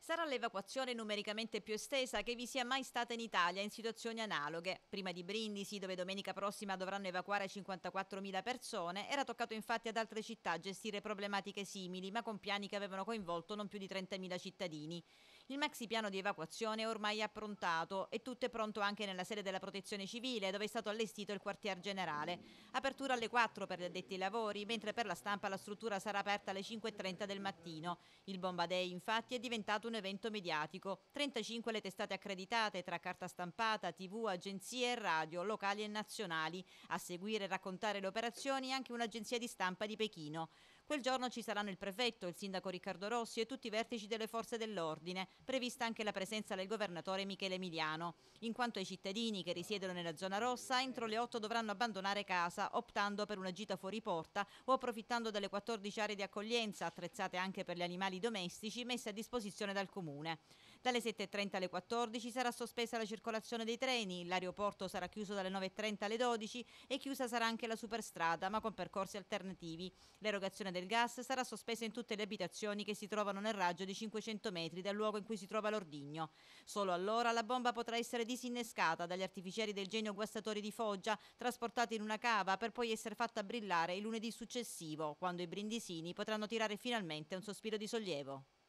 Sarà l'evacuazione numericamente più estesa che vi sia mai stata in Italia in situazioni analoghe. Prima di Brindisi, dove domenica prossima dovranno evacuare 54.000 persone, era toccato infatti ad altre città gestire problematiche simili, ma con piani che avevano coinvolto non più di 30.000 cittadini. Il maxi piano di evacuazione è ormai approntato e tutto è pronto anche nella sede della Protezione Civile, dove è stato allestito il quartier generale. Apertura alle 4 per gli addetti ai lavori, mentre per la stampa la struttura sarà aperta alle 5:30 del mattino. Il Bomba Day, infatti, è diventato un evento mediatico. 35 le testate accreditate tra carta stampata, TV, agenzie e radio, locali e nazionali. A seguire e raccontare le operazioni anche un'agenzia di stampa di Pechino. Quel giorno ci saranno il prefetto, il sindaco Riccardo Rossi e tutti i vertici delle forze dell'ordine, prevista anche la presenza del governatore Michele Emiliano. In quanto ai cittadini che risiedono nella zona rossa, entro le 8 dovranno abbandonare casa, optando per una gita fuori porta o approfittando delle 14 aree di accoglienza, attrezzate anche per gli animali domestici, messe a disposizione dal comune. Dalle 7:30 alle 14 sarà sospesa la circolazione dei treni, l'aeroporto sarà chiuso dalle 9:30 alle 12 e chiusa sarà anche la superstrada, ma con percorsi alternativi. L'erogazione del gas sarà sospesa in tutte le abitazioni che si trovano nel raggio di 500 metri dal luogo in cui si trova l'ordigno. Solo allora la bomba potrà essere disinnescata dagli artificieri del Genio Guastatori di Foggia, trasportata in una cava per poi essere fatta brillare il lunedì successivo, quando i brindisini potranno tirare finalmente un sospiro di sollievo.